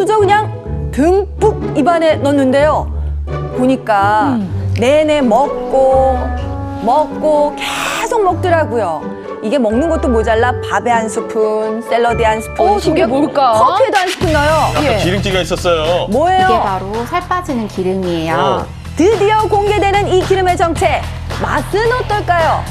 수저 그냥 듬뿍 입안에 넣는데요. 보니까 내내 먹고 계속 먹더라고요. 이게 먹는 것도 모자라 밥에 한 스푼, 샐러드에 한 스푼, 저게 뭘까? 커피에도 한 스푼 넣어요. 아까 기름기가 있었어요. 뭐예요? 이게 바로 살 빠지는 기름이에요. 드디어 공개되는 이 기름의 정체. 맛은 어떨까요?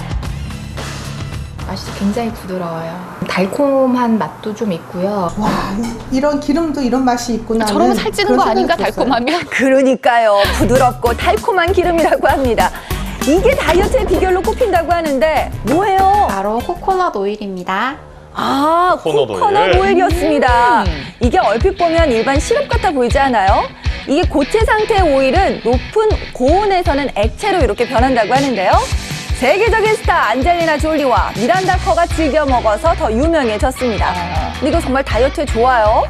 맛이 굉장히 부드러워요. 달콤한 맛도 좀 있고요. 와, 이런 기름도 이런 맛이 있구나. 저러면 살찌는 거 아닌가, 달콤하면? 그러니까요. 부드럽고 달콤한 기름이라고 합니다. 이게 다이어트의 비결로 꼽힌다고 하는데 뭐예요? 바로 코코넛 오일입니다. 아, 코코넛 코코넛 오일. 오일이었습니다. 이게 얼핏 보면 일반 시럽 같아 보이지 않아요? 이게 고체 상태의 오일은 높은 고온에서는 액체로 이렇게 변한다고 하는데요. 세계적인 스타 안젤리나 졸리와 미란다 커가 즐겨 먹어서 더 유명해졌습니다. 근데 이거 정말 다이어트에 좋아요?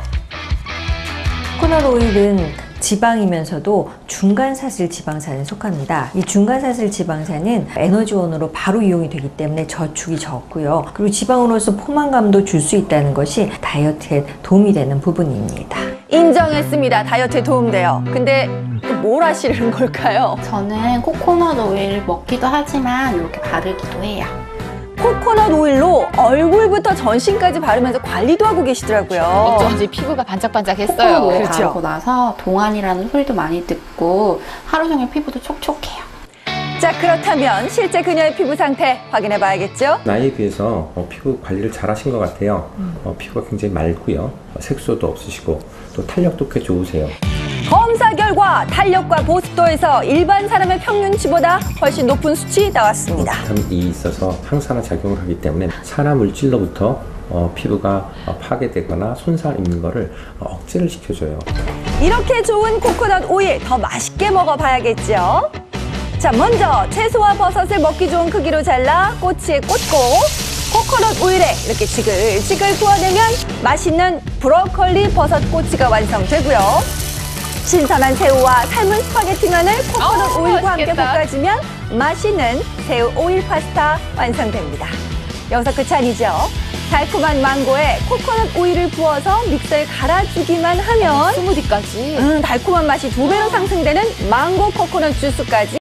코코넛 오일은 지방이면서도 중간사슬 지방산에 속합니다. 이 중간사슬 지방산은 에너지원으로 바로 이용이 되기 때문에 저축이 적고요. 그리고 지방으로서 포만감도 줄 수 있다는 것이 다이어트에 도움이 되는 부분입니다. 인정했습니다. 다이어트에 도움돼요. 근데 뭘 하시는 걸까요? 저는 코코넛 오일 먹기도 하지만 이렇게 바르기도 해요. 코코넛 오일로 얼굴부터 전신까지 바르면서 관리도 하고 계시더라고요. 어쩐지 피부가 반짝반짝했어요. 코코넛 오일 그렇죠. 바르고 나서 동안이라는 소리도 많이 듣고 하루 종일 피부도 촉촉해요. 자, 그렇다면 실제 그녀의 피부 상태 확인해 봐야겠죠? 나이에 비해서 피부 관리를 잘 하신 것 같아요. 피부가 굉장히 맑고요. 색소도 없으시고 또 탄력도 꽤 좋으세요. 검사 결과 탄력과 보습도에서 일반 사람의 평균치보다 훨씬 높은 수치 나왔습니다. 비타민 E 있어서 항산화 작용을 하기 때문에 산화 물질로부터 피부가 파괴되거나 손상 입는 거를 억제를 시켜줘요. 이렇게 좋은 코코넛 오일 더 맛있게 먹어봐야겠죠? 자, 먼저 채소와 버섯을 먹기 좋은 크기로 잘라 꼬치에 꽂고 코코넛 오일에 이렇게 지글지글 구워내면 맛있는 브로콜리 버섯 꼬치가 완성되고요. 신선한 새우와 삶은 스파게티면을 코코넛 오일과 함께 맛있겠다. 볶아주면 맛있는 새우 오일 파스타 완성됩니다. 여기서 끝이 아니죠. 달콤한 망고에 코코넛 오일을 부어서 믹서에 갈아주기만 하면 스무디까지. 달콤한 맛이 2배로 상승되는 망고 코코넛 주스까지